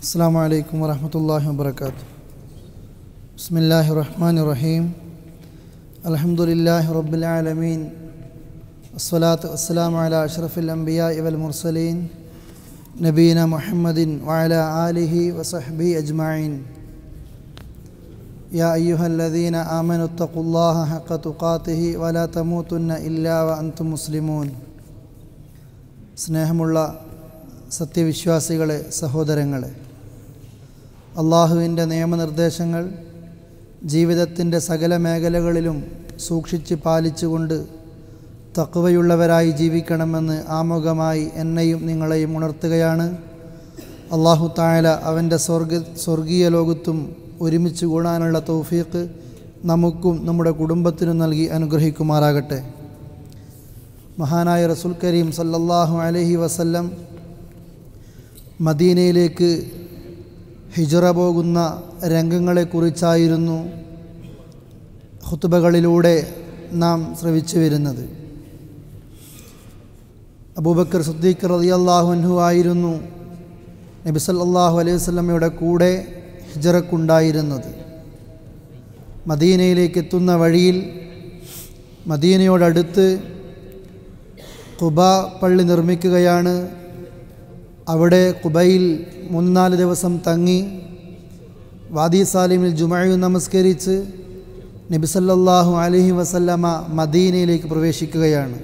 അസ്സലാമു അലൈക്കും വറഹ്മത്തുള്ളാഹി വബറകാതുഹു. ബിസ്മില്ലാഹിർ റഹ്മാനിർ റഹീം. അൽഹംദുലില്ലാഹി റബ്ബിൽ ആലമീൻ. വസ്സലാത്തു വസ്സലാമു അലാ അഷ്റഫിൽ അംബിയാഇ വൽ മുർസലീൻ നബീന മുഹമ്മദിൻ വഅലാ ആലിഹി വസഹ്ബിഹി അജ്മഈൻ. യാ അയ്യുഹല്ലദീന ആമനുത്തഖുല്ലാഹ ഹഖ്ക തുഖാതിഹി വലാ തമൂതുന്ന ഇല്ലാ വഅൻതും മുസ്ലിമൂൻ. സ്നേഹമുള്ള സത്യവിശ്വാസികളെ, സഹോദരങ്ങളെ, അള്ളാഹുവിൻ്റെ നിയമനിർദ്ദേശങ്ങൾ ജീവിതത്തിൻ്റെ സകല മേഖലകളിലും സൂക്ഷിച്ച് പാലിച്ചുകൊണ്ട് തഖ്വയുള്ളവരായി ജീവിക്കണമെന്ന് ആമുഖമായി എന്നെയും നിങ്ങളെയും ഉണർത്തുകയാണ്. അള്ളാഹു തആല അവൻ്റെ സ്വർഗീയ ലോകത്തും ഒരുമിച്ച് കൂടാനുള്ള തൗഫീഖ് നമുക്കും നമ്മുടെ കുടുംബത്തിനും നൽകി അനുഗ്രഹിക്കുമാറാകട്ടെ. മഹാനായ റസൂൽ കരീം സല്ലല്ലാഹു അലൈഹി വസല്ലം മദീനയിലേക്ക് ഹിജ്റ പോകുന്ന രംഗങ്ങളെക്കുറിച്ചായിരുന്നു ഖുതുബകളിലൂടെ നാം ശ്രവിച്ചു വരുന്നത്. അബൂബക്കർ സിദ്ദീഖ് റളിയല്ലാഹു അൻഹു ആയിരുന്നു നബി സല്ലല്ലാഹു അലൈഹി വസല്ലമയുടെ കൂടെ ഹിജ്റക്കുണ്ടായിരുന്നത്. മദീനയിലേക്ക് എത്തുന്ന വഴിയിൽ മദീനയോടടുത്ത് ഖുബാ പള്ളി നിർമ്മിക്കുകയാണ്. അവിടെ ഖുബയിൽ 3-4 ദിവസം തങ്ങി വാദി സാലിമിൽ ജുമഅ നമസ്കരിച്ച് നബി സല്ലല്ലാഹു അലൈഹി വസല്ലമ മദീനയിലേക്ക് പ്രവേശിക്കുകയാണ്.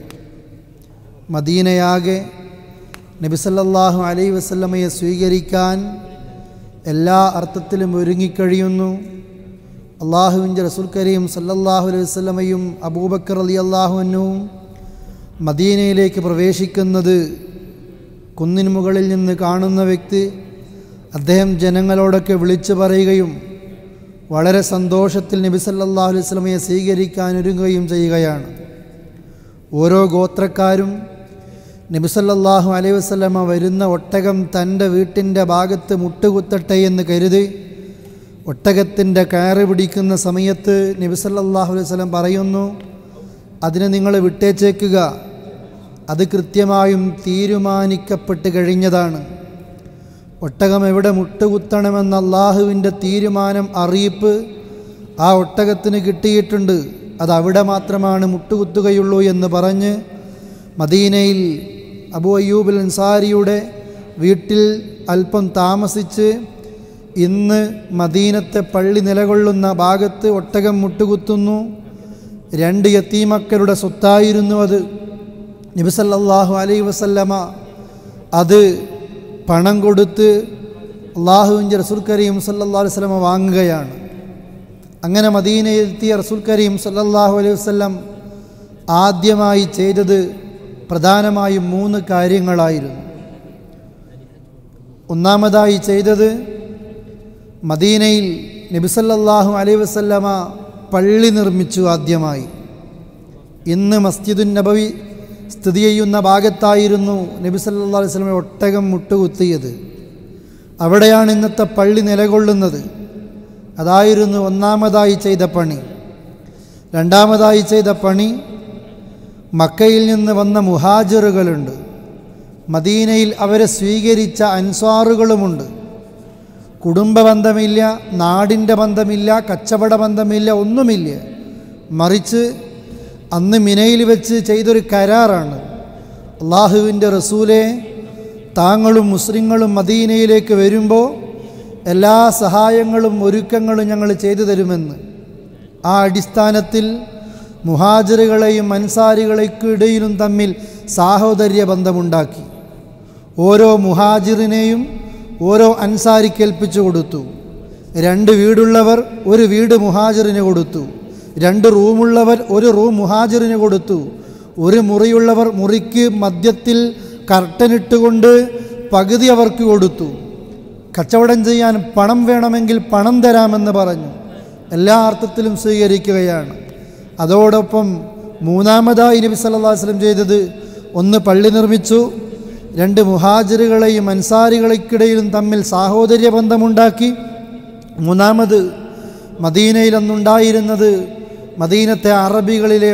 മദീനയാകെ നബി സല്ലല്ലാഹു അലൈഹി വസല്ലമയെ സ്വീകരിക്കാൻ എല്ലാ അർത്ഥത്തിലും ഒരുങ്ങിക്കഴിയുന്നു. അള്ളാഹുവിൻ്റെ റസൂൽ കരീം സല്ലല്ലാഹു അലൈഹി വസല്ലമയും അബൂബക്കർ റളിയല്ലാഹു അൻഹുവും മദീനയിലേക്ക് പ്രവേശിക്കുന്നത് കുന്നിന് മുകളിൽ നിന്ന് കാണുന്ന വ്യക്തി അദ്ദേഹം ജനങ്ങളോടൊക്കെ വിളിച്ചു പറയുകയും വളരെ സന്തോഷത്തിൽ നബി സല്ലല്ലാഹു അലൈഹി വസല്ലമയെ സ്വീകരിക്കാൻ ഒരുങ്ങുകയും ചെയ്യുകയാണ്. ഓരോ ഗോത്രക്കാരും നബി സല്ലല്ലാഹു അലൈഹി വസല്ലമ വരുന്ന ഒട്ടകം തൻ്റെ വീട്ടിൻ്റെ ഭാഗത്ത് മുട്ടുകുത്തട്ടെ എന്ന് കരുതി ഒട്ടകത്തിൻ്റെ കയറ് പിടിക്കുന്ന സമയത്ത് നബി സല്ലല്ലാഹു അലൈഹി വസല്ലം പറയുന്നു, അതിനെ നിങ്ങൾ വിട്ടേച്ചേക്കുക, അത് കൃത്യമായും തീരുമാനിക്കപ്പെട്ട് കഴിഞ്ഞതാണ്. ഒട്ടകം എവിടെ മുട്ടുകുത്തണമെന്ന അള്ളാഹുവിൻ്റെ തീരുമാനം അറിയിപ്പ് ആ ഒട്ടകത്തിന് കിട്ടിയിട്ടുണ്ട്, അത് അവിടെ മാത്രമാണ് മുട്ടുകുത്തുകയുള്ളൂ എന്ന് പറഞ്ഞ് മദീനയിൽ അബൂ അയ്യൂബ് അൻസാരിയുടെ വീട്ടിൽ അല്പം താമസിച്ച് ഇന്ന് മദീനത്തെ പള്ളി നിലകൊള്ളുന്ന ഭാഗത്ത് ഒട്ടകം മുട്ടുകുത്തുന്നു. 2 യതീമക്കളുടെ സ്വത്തായിരുന്നു അത്. നബി സല്ലല്ലാഹു അലൈഹി വസല്ലമ അത് പണം കൊടുത്ത് അള്ളാഹുവിൻ്റെ റസൂൽ കരീം സല്ലല്ലാഹു അലൈഹി വസല്ലമ വാങ്ങുകയാണ്. അങ്ങനെ മദീനയിലെത്തിയ റസൂൽ കരീം സല്ലല്ലാഹു അലൈഹി വസല്ലം ആദ്യമായി ചെയ്തത് പ്രധാനമായും 3 കാര്യങ്ങളായിരുന്നു. ഒന്നാമതായി ചെയ്തത് മദീനയിൽ നബി സല്ലല്ലാഹു അലൈഹി വസല്ലമ പള്ളി നിർമ്മിച്ചു. ആദ്യമായി ഇന്ന് മസ്ജിദുൻ നബവി സ്ഥിതി ചെയ്യുന്ന ഭാഗത്തായിരുന്നു നബി സല്ലല്ലാഹു അലൈഹി വസല്ലമ ഒട്ടകം മുട്ടുകുത്തിയത്. അവിടെയാണ് ഇന്നത്തെ പള്ളി നിലകൊള്ളുന്നത്. അതായിരുന്നു ഒന്നാമതായി ചെയ്ത പണി. രണ്ടാമതായി ചെയ്ത പണി, മക്കയിൽ നിന്ന് വന്ന മുഹാജിറുകളുണ്ട്, മദീനയിൽ അവരെ സ്വീകരിച്ച അൻസ്വാറുകളുമുണ്ട്. കുടുംബ ബന്ധമില്ല, നാടിൻ്റെ ബന്ധമില്ല, കച്ചവട ബന്ധമില്ല, ഒന്നുമില്ല. മറിച്ച് അന്ന് മിനയിൽ വെച്ച് ചെയ്തൊരു കരാറാണ്. അള്ളാഹുവിൻ്റെ റസൂലെ, താങ്കളും മുസ്ലിങ്ങളും മദീനയിലേക്ക് വരുമ്പോൾ എല്ലാ സഹായങ്ങളും ഒരുക്കങ്ങളും ഞങ്ങൾ ചെയ്തു തരുമെന്ന്. ആ അടിസ്ഥാനത്തിൽ മുഹാജിറുകളെയും അൻസാരികൾക്കിടയിലും തമ്മിൽ സാഹോദര്യ ബന്ധമുണ്ടാക്കി. ഓരോ മുഹാജിറിനെയും ഓരോ അൻസാരിക്ക് ഏൽപ്പിച്ചു കൊടുത്തു. 2 വീടുള്ളവർ 1 വീട് മുഹാജിറിന് കൊടുത്തു. 2 റൂമുള്ളവർ 1 റൂം മുഹാജിറിന് കൊടുത്തു. 1 മുറിയുള്ളവർ മുറിക്ക് മധ്യത്തിൽ കർട്ടനിട്ടുകൊണ്ട് പകുതി അവർക്ക് കൊടുത്തു. കച്ചവടം ചെയ്യാൻ പണം വേണമെങ്കിൽ പണം തരാമെന്ന് പറഞ്ഞു. എല്ലാ അർത്ഥത്തിലും സ്വീകരിക്കുകയാണ്. അതോടൊപ്പം മൂന്നാമതായി നബി സല്ലല്ലാഹു അലൈഹി വസല്ലം ചെയ്തത്, 1 പള്ളി നിർമ്മിച്ചു, 2 മുഹാജിറുകളെയും അൻസാരികൾക്കിടയിലും തമ്മിൽ സാഹോദര്യ ബന്ധമുണ്ടാക്കി. മൂന്നാമത്, മദീനയിൽ അന്നുണ്ടായിരുന്നത് മദീനത്തെ അറബികളിലെ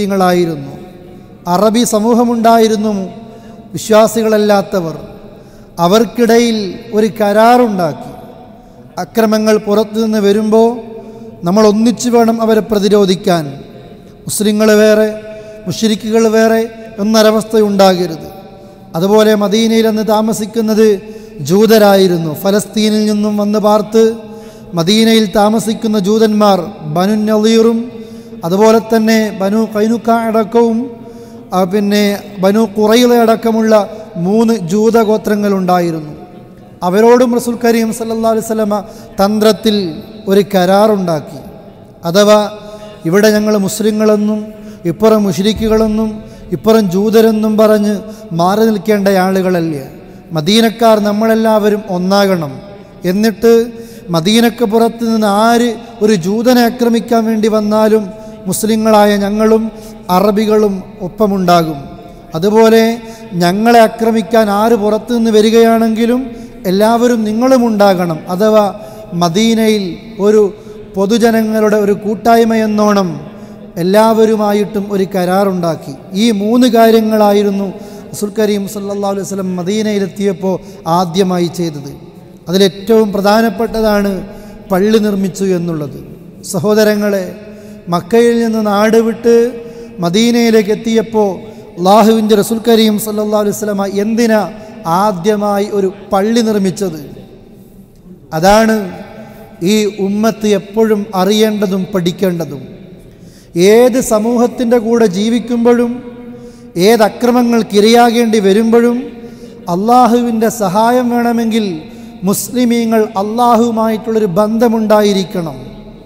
മുശ്രിക്കീങ്ങളായിരുന്നു. അറബി സമൂഹമുണ്ടായിരുന്നു, വിശ്വാസികളല്ലാത്തവർ. അവർക്കിടയിൽ ഒരു കരാറുണ്ടാക്കി. അക്രമങ്ങൾ പുറത്തുനിന്ന് വരുമ്പോൾ നമ്മൾ ഒന്നിച്ചു വേണം അവരെ പ്രതിരോധിക്കാൻ. മുസ്ലിങ്ങൾ വേറെ, മുശ്രിക്കുകൾ വേറെ എന്നൊരവസ്ഥയുണ്ടാകരുത്. അതുപോലെ മദീനയിൽ അന്ന് താമസിക്കുന്നത് ജൂതരായിരുന്നു. ഫലസ്തീനിൽ നിന്നും വന്ന് പാർത്ത് മദീനയിൽ താമസിക്കുന്ന ജൂതന്മാർ ബനു നളീറും അതുപോലെ തന്നെ ബനു ഖൈനുഖ അടക്കവും പിന്നെ ബനു ഖുറൈള അടക്കമുള്ള 3 ജൂതഗോത്രങ്ങളുണ്ടായിരുന്നു. അവരോടും റസൂൽ കരീം സല്ലല്ലാഹു അലൈഹി വസല്ലമ തന്ത്രത്തിൽ ഒരു കരാറുണ്ടാക്കി. അഥവാ ഇവിടെ ഞങ്ങൾ മുസ്ലിങ്ങളെന്നും ഇപ്പുറം മുശ്രിക്കുകളെന്നും ഇപ്പുറം ജൂതരെന്നും പറഞ്ഞ് മാറി നിൽക്കേണ്ട ആളുകളല്ല. മദീനക്കാർ നമ്മളെല്ലാവരും ഒന്നാകണം. എന്നിട്ട് മദീനക്ക് പുറത്ത് നിന്ന് ആര് ഒരു ജൂതനെ ആക്രമിക്കാൻ വേണ്ടി വന്നാലും മുസ്ലിങ്ങളായ ഞങ്ങളും അറബികളും ഒപ്പമുണ്ടാകും. അതുപോലെ ഞങ്ങളെ ആക്രമിക്കാൻ ആര് പുറത്തു നിന്ന് വരികയാണെങ്കിലും എല്ലാവരും നിങ്ങളും ഉണ്ടാകണം. അഥവാ മദീനയിൽ ഒരു പൊതുജനങ്ങളുടെ ഒരു കൂട്ടായ്മയെന്നോണം എല്ലാവരുമായിട്ടും ഒരു കരാറുണ്ടാക്കി. ഈ 3 കാര്യങ്ങളായിരുന്നു റസൂൽ കരീം സല്ലല്ലാഹു അലൈഹി വസല്ലം മദീനയിലെത്തിയപ്പോൾ ആദ്യമായി ചെയ്തത്. അതിലേറ്റവും പ്രധാനപ്പെട്ടതാണ് പള്ളി നിർമ്മിച്ചു എന്നുള്ളത്. സഹോദരങ്ങളെ, മക്കയിൽ നിന്ന് നാട് വിട്ട് മദീനയിലേക്ക് എത്തിയപ്പോൾ അല്ലാഹുവിൻ്റെ റസൂൽ കരീം സല്ലല്ലാഹു അലൈഹി വസല്ലം എന്തിനാ ആദ്യമായി ഒരു പള്ളി നിർമ്മിച്ചത്? അതാണ് ഈ ഉമ്മത്ത് എപ്പോഴും അറിയേണ്ടതും പഠിക്കേണ്ടതും. ഏത് സമൂഹത്തിൻ്റെ കൂടെ ജീവിക്കുമ്പോഴും ഏത് അക്രമങ്ങൾക്ക് ഇരയാകേണ്ടി വരുമ്പോഴും അള്ളാഹുവിൻ്റെ സഹായം വേണമെങ്കിൽ മുസ്ലിമീങ്ങൾ അള്ളാഹുവുമായിട്ടുള്ളൊരു ബന്ധമുണ്ടായിരിക്കണം.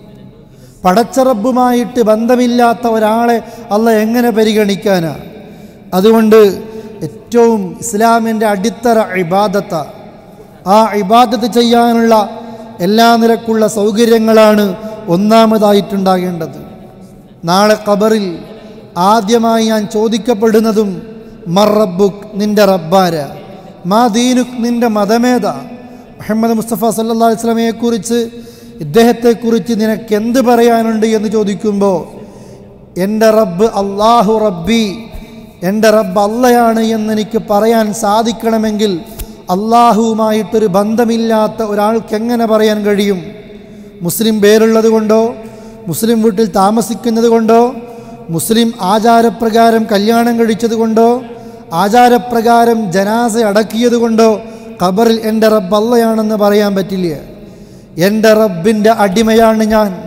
പടച്ചറബുമായിട്ട് ബന്ധമില്ലാത്ത ഒരാളെ അള്ളാഹ് എങ്ങനെ പരിഗണിക്കാനാ? അതുകൊണ്ട് ഏറ്റവും ഇസ്ലാമിൻ്റെ അടിത്തറ ഇബാദത്ത. ആ ഇബാദത്ത് ചെയ്യാനുള്ള എല്ലാ നിലക്കുള്ള സൗകര്യങ്ങളാണ് ഒന്നാമതായിട്ടുണ്ടാകേണ്ടത്. നാളെ ഖബറിൽ ആദ്യമായി ഞാൻ ചോദിക്കപ്പെടുന്നതും മർ റബ്ബുക്, നിൻ്റെ റബ്ബാര, മാ ദീനുക്, നിൻ്റെ മതമേത. മുഹമ്മദ് മുസ്തഫ സല്ലല്ലാഹു അലൈഹി വസല്ലമയെക്കുറിച്ച്, ഇദ്ദേഹത്തെക്കുറിച്ച് നിനക്ക് എന്ത് പറയാനുണ്ട് എന്ന് ചോദിക്കുമ്പോൾ എൻ്റെ റബ്ബ് അല്ലാഹു റബ്ബി, എൻ്റെ റബ്ബ് അള്ളയാണ് എന്നെനിക്ക് പറയാൻ സാധിക്കണമെങ്കിൽ അള്ളാഹുവുമായിട്ടൊരു ബന്ധമില്ലാത്ത ഒരാൾക്ക് എങ്ങനെ പറയാൻ കഴിയും? മുസ്ലിം പേരുള്ളത് കൊണ്ടോ, മുസ്ലിം വീട്ടിൽ താമസിക്കുന്നത് കൊണ്ടോ, മുസ്ലിം ആചാരപ്രകാരം കല്യാണം കഴിച്ചത് കൊണ്ടോ, ആചാരപ്രകാരം ജനാസ അടക്കിയത് കൊണ്ടോ ഖബറിൽ എൻ്റെ റബ്ബ് അള്ളയാണെന്ന് പറയാൻ പറ്റില്ല. എൻ്റെ റബ്ബിൻ്റെ അടിമയാണ്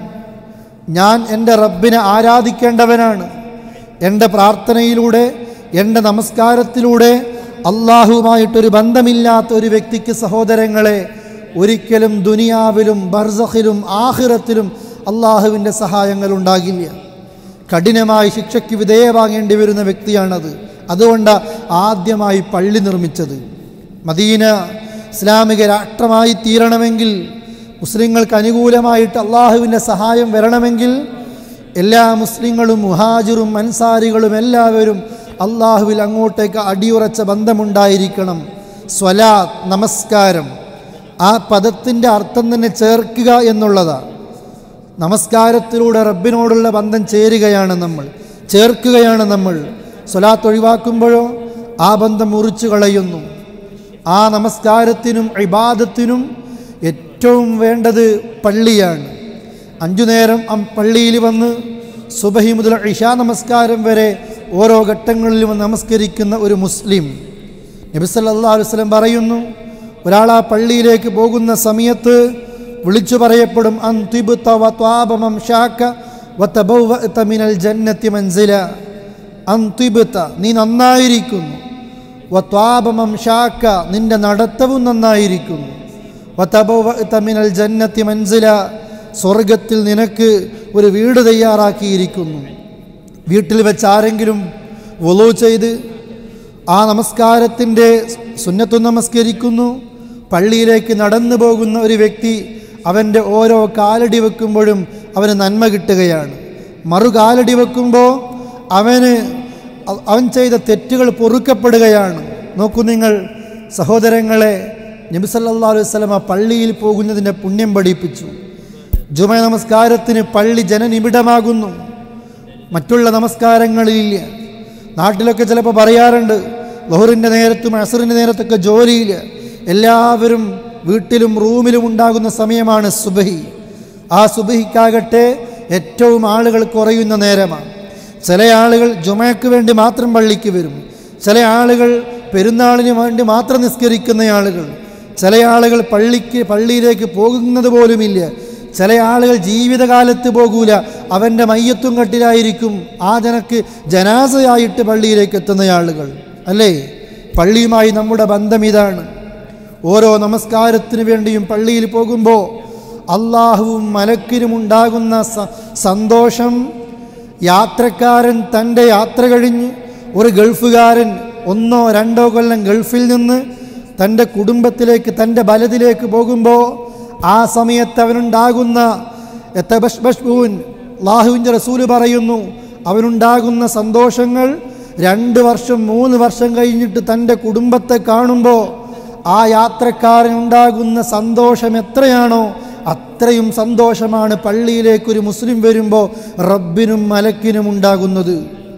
ഞാൻ എൻ്റെ റബ്ബിനെ ആരാധിക്കേണ്ടവനാണ്. എൻ്റെ പ്രാർത്ഥനയിലൂടെ, എൻ്റെ നമസ്കാരത്തിലൂടെ അള്ളാഹുവുമായിട്ടൊരു ബന്ധമില്ലാത്ത ഒരു വ്യക്തിക്ക് സഹോദരങ്ങളെ ഒരിക്കലും ദുനിയാവിലും ബർസഖിലും ആഖിറത്തിലും അള്ളാഹുവിൻ്റെ സഹായങ്ങൾ ഉണ്ടാകില്ല. കഠിനമായി ശിക്ഷയ്ക്ക് വിധേയമാകേണ്ടി വരുന്ന വ്യക്തിയാണത്. അതുകൊണ്ടാണ് ആദ്യമായി പള്ളി നിർമ്മിച്ചത്. മദീന ഇസ്ലാമിക രാഷ്ട്രമായി തീരണമെങ്കിൽ, മുസ്ലിങ്ങൾക്ക് അനുകൂലമായിട്ട് അള്ളാഹുവിൻ്റെ സഹായം വരണമെങ്കിൽ എല്ലാ മുസ്ലിങ്ങളും മുഹാജിറും അൻസാരികളും എല്ലാവരും അള്ളാഹുവിൽ അങ്ങോട്ടേക്ക് അടിയുറച്ച ബന്ധമുണ്ടായിരിക്കണം. സ്വലാത്ത്, നമസ്കാരം, ആ പദത്തിൻ്റെ അർത്ഥം തന്നെ ചേർക്കുക എന്നുള്ളതാണ്. നമസ്കാരത്തിലൂടെ റബ്ബിനോടുള്ള ബന്ധം ചേർക്കുകയാണ് നമ്മൾ. സ്വലാത്ത് ഒഴിവാക്കുമ്പോഴോ ആ ബന്ധം മുറിച്ചു കളയുന്നു. ആ നമസ്കാരത്തിനും ഇബാദത്തിനും ഏറ്റവും വേണ്ടത് പള്ളിയാണ്. 5 നേരം പള്ളിയിൽ വന്ന് സുബഹി മുതൽ ഇശാ നമസ്കാരം വരെ ഓരോ ഘട്ടങ്ങളിലും നമസ്കരിക്കുന്ന ഒരു മുസ്ലിം, നബി സല്ലല്ലാഹു അലൈഹി വസല്ലം പറയുന്നു, ഒരാൾ ആ പള്ളിയിലേക്ക് പോകുന്ന സമയത്ത് വിളിച്ചു പറയപ്പെടും, അൻതിബ്ത വത്വാബ മംശാക വതബവഅത മിനൽ ജന്നതി മൻസില. അൻതിബ്ത, നീ നന്നായിരിക്കുന്നു. വത്വാബ മംശാക, നിന്റെ നടത്തവും നന്നായിരിക്കുന്നു. വതബവഅത മിനൽ ജന്നതി മൻസില, സ്വർഗത്തിൽ നിനക്ക് ഒരു വീട് തയ്യാറാക്കിയിരിക്കുന്നു. വീട്ടിൽ വെച്ച് ആരെങ്കിലും വുളൂ ചെയ്ത് ആ നമസ്കാരത്തിൻ്റെ സുന്നത്ത് നമസ്കരിക്കുന്നു, പള്ളിയിലേക്ക് നടന്നു പോകുന്ന ഒരു വ്യക്തി അവൻ്റെ ഓരോ കാലടി വെക്കുമ്പോഴും അവന് നന്മ കിട്ടുകയാണ്. മറുകാലടി വെക്കുമ്പോൾ അവൻ ചെയ്ത തെറ്റുകൾ പൊറുക്കപ്പെടുകയാണ്. നോക്കൂ നിങ്ങൾ സഹോദരങ്ങളെ, നബി സല്ലല്ലാഹു അലൈഹി വസല്ലം പള്ളിയിൽ പോകുന്നതിൻ്റെ പുണ്യം പഠിപ്പിച്ചു. ജുമഅ നമസ്കാരത്തിന് പള്ളി ജനനിബിഡമാകുന്നു, മറ്റുള്ള നമസ്കാരങ്ങളിലില്ല. നാട്ടിലൊക്കെ ചിലപ്പോൾ പറയാറുണ്ട്, ളുഹറിൻ്റെ നേരത്തും അസ്റിൻ്റെ നേരത്തൊക്കെ ജോലിയില്ല. എല്ലാവരും വീട്ടിലും റൂമിലും ഉണ്ടാകുന്ന സമയമാണ് സുബഹി. ആ സുബഹിക്കാകട്ടെ ഏറ്റവും ആളുകൾ കുറയുന്ന നേരമാണ്. ചില ആളുകൾ ജുമയ്ക്ക് വേണ്ടി മാത്രം പള്ളിക്ക് വരും, ചില ആളുകൾ പെരുന്നാളിന് വേണ്ടി മാത്രം നിസ്കരിക്കുന്ന ആളുകൾ, ചില ആളുകൾ പള്ളിയിലേക്ക് പോകുന്നത് പോലുമില്ല, ചില ആളുകൾ ജീവിതകാലത്ത് പോകൂല, അവൻ്റെ മയ്യത്തും കട്ടിലായിരിക്കും, ആ ജനാസയായിട്ട് പള്ളിയിലേക്ക് എത്തുന്ന ആളുകൾ. അല്ലേ? പള്ളിയുമായി നമ്മുടെ ബന്ധം ഇതാണ്. ഓരോ നമസ്കാരത്തിന് വേണ്ടിയും പള്ളിയിൽ പോകുമ്പോൾ അള്ളാഹുവും മലക്കിനും ഉണ്ടാകുന്ന സന്തോഷം, യാത്രക്കാരൻ തൻ്റെ യാത്ര കഴിഞ്ഞ്, ഒരു ഗൾഫുകാരൻ 1-2 കൊല്ലം ഗൾഫിൽ നിന്ന് തൻ്റെ കുടുംബത്തിലേക്ക്, തൻ്റെ ബലത്തിലേക്ക് പോകുമ്പോൾ ആ സമയത്ത് അവനുണ്ടാകുന്ന അല്ലാഹുവിൻ്റെ റസൂല് പറയുന്നു, അവനുണ്ടാകുന്ന സന്തോഷങ്ങൾ 2 വർഷം 3 വർഷം കഴിഞ്ഞിട്ട് തൻ്റെ കുടുംബത്തെ കാണുമ്പോൾ ആ യാത്രക്കാരനുണ്ടാകുന്ന സന്തോഷം എത്രയാണോ അത്രയും സന്തോഷമാണ് പള്ളിയിലേക്കൊരു മുസ്ലിം വരുമ്പോൾ റബ്ബിനും മലക്കിനും ഉണ്ടാകുന്നത്.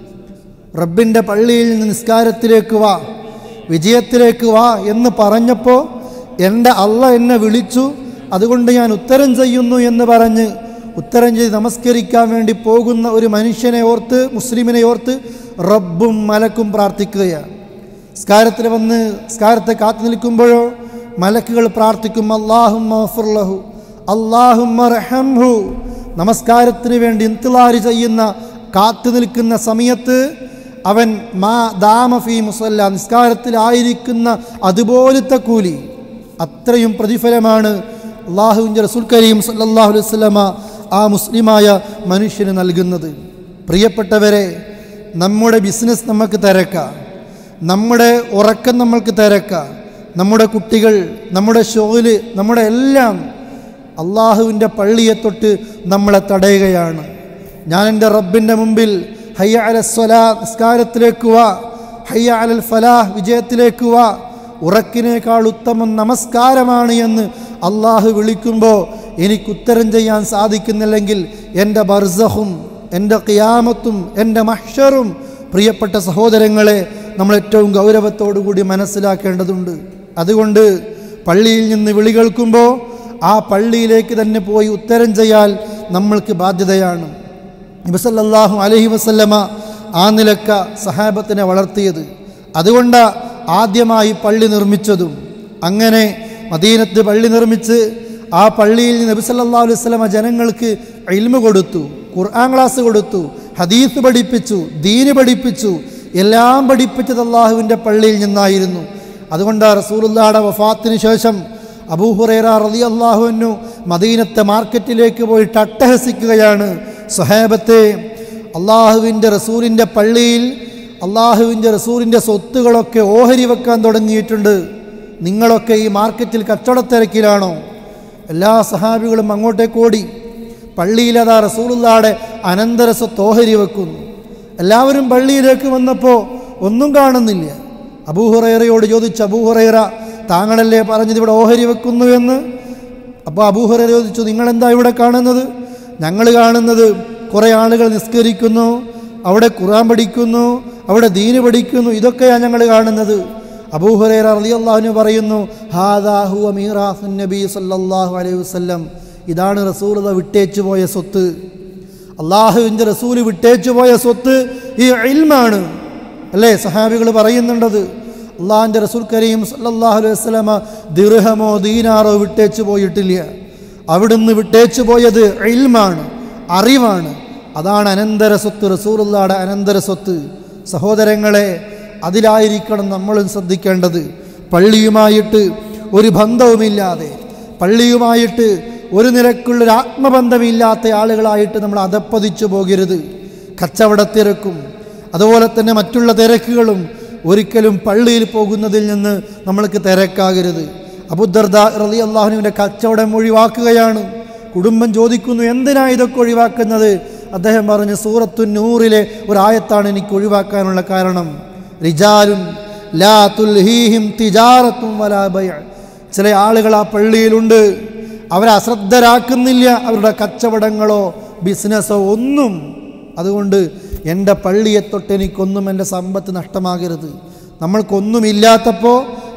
റബ്ബിൻ്റെ പള്ളിയിൽ നിന്ന് നിസ്കാരത്തിലേക്ക് വാ, വിജയത്തിലേക്ക് വാ എന്ന് പറഞ്ഞപ്പോൾ എൻ്റെ അള്ളാഹ് എന്നെ വിളിച്ചു, അതുകൊണ്ട് ഞാൻ ഉത്തരം ചെയ്യുന്നു എന്ന് പറഞ്ഞ് ഉത്തരം ചെയ്ത് നമസ്കരിക്കാൻ വേണ്ടി പോകുന്ന ഒരു മനുഷ്യനെ ഓർത്ത്, മുസ്ലിമിനെ ഓർത്ത് റബ്ബും മലക്കും പ്രാർത്ഥിക്കുകയാണ്. നിസ്കാരത്തിൽ വന്ന് നിസ്കാരത്തെ കാത്തു നിൽക്കുമ്പോഴോ മലക്കുകൾ പ്രാർത്ഥിക്കും, അല്ലാഹുമ്മ ഗഫിർ ലഹു, അല്ലാഹുമ്മ റഹംഹു. നമസ്കാരത്തിന് വേണ്ടി ഇന്തിളാർ ചെയ്യുന്ന, കാത്തു നിൽക്കുന്ന സമയത്ത് അവൻ മാ ദാമ ഫീ മുസല്ല, നിസ്കാരത്തിലായിരിക്കുന്ന അതുപോലത്തെ കൂലി, അത്രയും പ്രതിഫലമാണ് അല്ലാഹുവിൻ്റെ റസൂൽ കരീം സല്ലല്ലാഹു അലൈഹി വസല്ലമ ആ മുസ്ലിമായ മനുഷ്യന് നൽകുന്നത്. പ്രിയപ്പെട്ടവരെ, നമ്മുടെ ബിസിനസ് നമുക്ക് തിരക്കാം, നമ്മുടെ ഉറക്കം നമ്മൾക്ക് തിരക്കാം, നമ്മുടെ കുട്ടികൾ, നമ്മുടെ ഷോല്, നമ്മുടെ എല്ലാം അള്ളാഹുവിൻ്റെ പള്ളിയെ തൊട്ട് നമ്മളെ തടയുകയാണ്. ഞാൻ എൻ്റെ റബ്ബിൻ്റെ മുമ്പിൽ ഹയ്യ അലൽ സ്വലാത്ത്, നിസ്കാരത്തിലേക്ക് വാ, ഹയ്യ അലൽ ഫലാഹ്, വിജയത്തിലേക്ക് വാ, ഉറക്കിനേക്കാൾ ഉത്തമം നമസ്കാരമാണ് എന്ന് അള്ളാഹു വിളിക്കുമ്പോൾ എനിക്ക് ഉത്തരം ചെയ്യാൻ സാധിക്കുന്നില്ലെങ്കിൽ എൻ്റെ ബർസഖും എൻ്റെ ഖിയാമത്തും എൻ്റെ മഹ്ശറും പ്രിയപ്പെട്ട സഹോദരങ്ങളെ നമ്മൾ ഏറ്റവും ഗൗരവത്തോടു കൂടി മനസ്സിലാക്കേണ്ടതുണ്ട്. അതുകൊണ്ട് പള്ളിയിൽ നിന്ന് വിളി കേൾക്കുമ്പോൾ ആ പള്ളിയിലേക്ക് തന്നെ പോയി ഉത്തരം ചെയ്യാൻ നമ്മൾക്ക് ബാധ്യതയാണ്. നബി സല്ലല്ലാഹു അലൈഹി വസല്ലമ ആ നിലക്ക സഹാബത്തിനെ വളർത്തിയത്, അതുകൊണ്ട് ആദ്യമായി പള്ളി നിർമ്മിച്ചതും. അങ്ങനെ മദീനത്ത് പള്ളി നിർമ്മിച്ച് ആ പള്ളിയിൽ നബി സല്ലല്ലാഹു അലൈഹി വസല്ലമ ജനങ്ങൾക്ക് ഇൽമു കൊടുത്തു, ഖുർആൻ ക്ലാസ് കൊടുത്തു, ഹദീസ് പഠിപ്പിച്ചു, ദീന് പഠിപ്പിച്ചു. എല്ലാം പഠിപ്പിച്ചത് അള്ളാഹുവിൻ്റെ പള്ളിയിൽ നിന്നായിരുന്നു. അതുകൊണ്ട് റസൂലുള്ളാഹിയുടെ വഫാത്തിന് ശേഷം അബൂ ഹുറൈറ റളിയല്ലാഹു അൻഹു മദീനത്തെ മാർക്കറ്റിലേക്ക് പോയിട്ട് അട്ടഹസിക്കുകയാണ്, സ്വഹാബത്തെ, അള്ളാഹുവിൻ്റെ റസൂലിൻ്റെ പള്ളിയിൽ അള്ളാഹുവിൻ്റെ റസൂലിൻ്റെ സ്വത്തുകളൊക്കെ ഓഹരി വെക്കാൻ തുടങ്ങിയിട്ടുണ്ട്, നിങ്ങളൊക്കെ ഈ മാർക്കറ്റിൽ കച്ചവടത്തിരക്കിലാണോ? എല്ലാ സഹാബികളും അങ്ങോട്ടേക്ക് ഓടി. പള്ളിയിലതാ റസൂലുള്ളാഹിയുടെ അനന്തര സ്വത്ത് ഓഹരി വെക്കുന്നു. എല്ലാവരും പള്ളിയിലേക്ക് വന്നപ്പോൾ ഒന്നും കാണുന്നില്ല. അബൂ ഹുറൈറയോട് ചോദിച്ചു, അബൂ ഹുറൈറ, താങ്കളല്ലേ പറഞ്ഞത് ഇവിടെ ഓഹരി വെക്കുന്നു എന്ന്? അപ്പോൾ അബൂ ഹുറൈറ ചോദിച്ചു, നിങ്ങളെന്താ ഇവിടെ കാണുന്നത്? ഞങ്ങൾ കാണുന്നത് കുറേ ആളുകൾ നിസ്കരിക്കുന്നു, അവിടെ ഖുർആൻ പഠിക്കുന്നു, അവിടെ ദീന് പഠിക്കുന്നു, ഇതൊക്കെയാണ് ഞങ്ങൾ കാണുന്നത്. അബൂ ഹുറൈറ റളിയല്ലാഹു അൻഹു പറയുന്നു, ഹാദാ ഹുവ മീറാസുൻ നബി സല്ലല്ലാഹു അലൈഹി വസല്ലം, ഇതാണ് റസൂലുള്ളാഹി വിട്ടേച്ചു പോയ സ്വത്ത്. അള്ളാഹുവിൻ്റെ റസൂല് വിട്ടേച്ചു പോയ സ്വത്ത് ഈ ഇൽമാണ്, അല്ലേ? സഹാബികൾ പറയുന്നുണ്ടത്. അള്ളാഹിൻ്റെ റസൂൽ കരീം സല്ലല്ലാഹു അലൈഹി വസല്ലമ ദിർഹമോ ദീനാറോ വിട്ടേച്ചു പോയിട്ടില്ല. അവിടുന്ന് വിട്ടേച്ചു പോയത് ഇൽമാണ്, അറിവാണ്. അതാണ് അനന്തര സ്വത്ത്, റസൂലുള്ളാഹിയുടെ അനന്തര സ്വത്ത്. സഹോദരങ്ങളെ, അതിലായിരിക്കണം നമ്മളും ശ്രദ്ധിക്കേണ്ടത്. പള്ളിയുമായിട്ട് ഒരു ബന്ധവുമില്ലാതെ, പള്ളിയുമായിട്ട് ഒരു നിലക്കുള്ളൊരു ആത്മബന്ധമില്ലാത്ത ആളുകളായിട്ട് നമ്മൾ അധപ്പതിച്ചു പോകരുത്. കച്ചവടത്തിരക്കും അതുപോലെ തന്നെ മറ്റുള്ള തിരക്കുകളും ഒരിക്കലും പള്ളിയിൽ പോകുന്നതിൽ നിന്ന് നമ്മൾക്ക് തിരക്കാകരുത്. അബൂ ദർദാ റളിയല്ലാഹു അൻഹുവിൻ്റെ കച്ചവടം ഒഴിവാക്കുകയാണ്. കുടുംബം ചോദിക്കുന്നു, എന്തിനാ ഇതൊക്കെ ഒഴിവാക്കുന്നത്? അദ്ദേഹം പറഞ്ഞു, സൂറത്തു നൂറിലെ ഒരു ആയത്താണ് എനിക്ക് ഒഴിവാക്കാനുള്ള കാരണം. റിജാലുൻ ലാ തുൽഹീഹിം തിജാറത്തും വലാ ബൈഅ. ചില ആളുകൾ ആ പള്ളിയിലുണ്ട്, അവരെ അശ്രദ്ധരാക്കുന്നില്ല അവരുടെ കച്ചവടങ്ങളോ ബിസിനസ്സോ ഒന്നും. അതുകൊണ്ട് എൻ്റെ പള്ളിയെ തൊട്ട് എനിക്കൊന്നും എൻ്റെ സമ്പത്ത് നഷ്ടമാകരുത്. നമ്മൾക്കൊന്നുമില്ലാത്തപ്പോൾ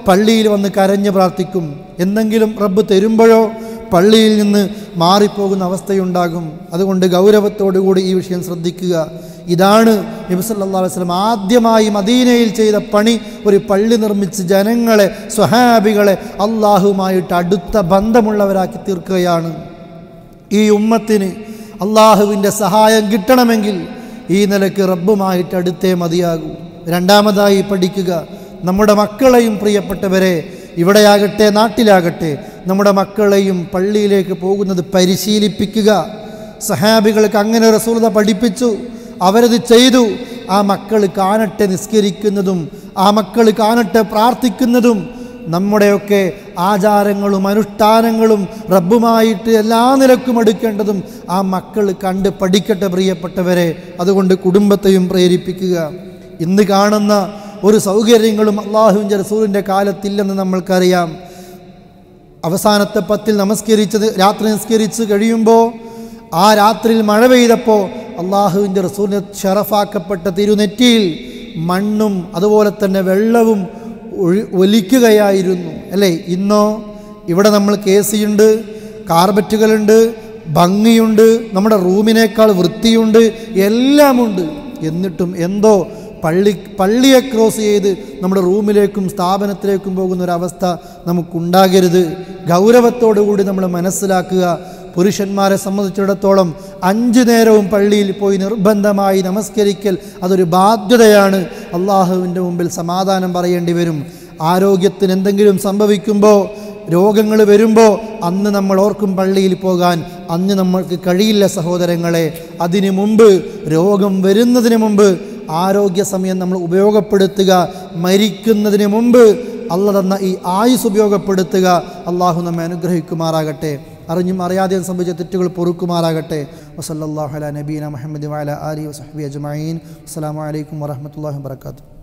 പള്ളിയിൽ വന്ന് കരഞ്ഞ് പ്രാർത്ഥിക്കും. എന്തെങ്കിലും റബ്ബ് തരുമ്പോഴോ പള്ളിയിൽ നിന്ന് മാറിപ്പോകുന്ന അവസ്ഥയുണ്ടാകും. അതുകൊണ്ട് ഗൗരവത്തോടുകൂടി ഈ വിഷയം ശ്രദ്ധിക്കുക. ഇതാണ് നബി സല്ലല്ലാഹു അലൈഹി വസല്ലം ആദ്യമായി മദീനയിൽ ചെയ്ത പണി. ഒരു പള്ളി നിർമ്മിച്ച് ജനങ്ങളെ, സ്വഹാബികളെ അള്ളാഹുമായിട്ട് അടുത്ത ബന്ധമുള്ളവരാക്കി തീർക്കുകയാണ്. ഈ ഉമ്മത്തിന് അള്ളാഹുവിൻ്റെ സഹായം കിട്ടണമെങ്കിൽ ഈ നിലയ്ക്ക് റബ്ബുമായിട്ട് അടുത്തേ മതിയാകൂ. രണ്ടാമതായി പഠിക്കുക, നമ്മുടെ മക്കളെയും പ്രിയപ്പെട്ടവരെ, ഇവിടെയാകട്ടെ നാട്ടിലാകട്ടെ, നമ്മുടെ മക്കളെയും പള്ളിയിലേക്ക് പോകുന്നത് പരിശീലിപ്പിക്കുക. സഹാബികൾക്ക് അങ്ങനെ റസൂലുള്ളാഹി പഠിപ്പിച്ചു, അവരത് ചെയ്തു. ആ മക്കൾ കാണട്ടെ നിസ്കരിക്കുന്നതും, ആ മക്കൾ കാണട്ടെ പ്രാർത്ഥിക്കുന്നതും. നമ്മുടെയൊക്കെ ആചാരങ്ങളും അനുഷ്ഠാനങ്ങളും റബ്ബുമായിട്ട് എല്ലാ നിലക്കും എടുക്കേണ്ടതും ആ മക്കൾ കണ്ട് പഠിക്കട്ടെ പ്രിയപ്പെട്ടവരെ. അതുകൊണ്ട് കുടുംബത്തെയും പ്രേരിപ്പിക്കുക. ഇന്ന് കാണുന്ന ഒരു സൗകര്യങ്ങളും അള്ളാഹുവിൻ്റെ റസൂലിൻ്റെ കാലത്തില്ലെന്ന് നമ്മൾക്കറിയാം. അവസാനത്തെ 10 രാത്രി നിസ്കരിച്ച് കഴിയുമ്പോൾ ആ രാത്രിയിൽ മഴ പെയ്തപ്പോൾ അള്ളാഹുവിൻ്റെ റസൂലിനെ ഷറഫാക്കപ്പെട്ട തിരുനെറ്റിയിൽ മണ്ണും അതുപോലെ തന്നെ വെള്ളവും ഒലിക്കുകയായിരുന്നു അല്ലേ? ഇന്നോ ഇവിടെ നമ്മൾ AC ഉണ്ട്, കാർപ്പറ്റുകളുണ്ട്, ഭംഗിയുണ്ട്, നമ്മുടെ റൂമിനേക്കാൾ വൃത്തിയുണ്ട്, എല്ലാമുണ്ട്. എന്നിട്ടും എന്തോ പള്ളിയെ ക്രോസ് ചെയ്ത് നമ്മുടെ റൂമിലേക്കും സ്ഥാപനത്തിലേക്കും പോകുന്ന ഒരവസ്ഥ നമുക്കുണ്ടാകരുത്. ഗൗരവത്തോടുകൂടി നമ്മൾ മനസ്സിലാക്കുക. പുരുഷന്മാരെ സംബന്ധിച്ചിടത്തോളം 5 നേരവും പള്ളിയിൽ പോയി നിർബന്ധമായി നമസ്കരിക്കൽ അതൊരു ബാധ്യതയാണ്. അള്ളാഹുവിൻ്റെ മുമ്പിൽ സമാധാനം പറയേണ്ടി വരും. ആരോഗ്യത്തിന് എന്തെങ്കിലും സംഭവിക്കുമ്പോൾ, രോഗങ്ങൾ വരുമ്പോൾ അന്ന് നമ്മൾ ഓർക്കും പള്ളിയിൽ പോകാൻ. അന്ന് നമ്മൾക്ക് കഴിയില്ല സഹോദരങ്ങളെ. അതിനു മുമ്പ്, രോഗം വരുന്നതിന് മുമ്പ് ആരോഗ്യ സമയം നമ്മൾ ഉപയോഗപ്പെടുത്തുക. മരിക്കുന്നതിന് മുമ്പ് അള്ളാഹ് തന്ന ഈ ആയുസ് ഉപയോഗപ്പെടുത്തുക. അള്ളാഹു നമ്മെ അനുഗ്രഹിക്കുമാറാകട്ടെ. അറിഞ്ഞും അറിയാതെയും സംഭവിച്ച തെറ്റുകൾ പൊറുക്കുമാറാകട്ടെ. വസല്ലല്ലാഹു അലാ നബീന മുഹമ്മദ് വഅലാ ആലിഹി വസഹ്ബിഹി അജ്മഈൻ. അസ്സലാമു അലൈക്കും വറഹ്മത്തുള്ളാഹി വബറകാതുഹു.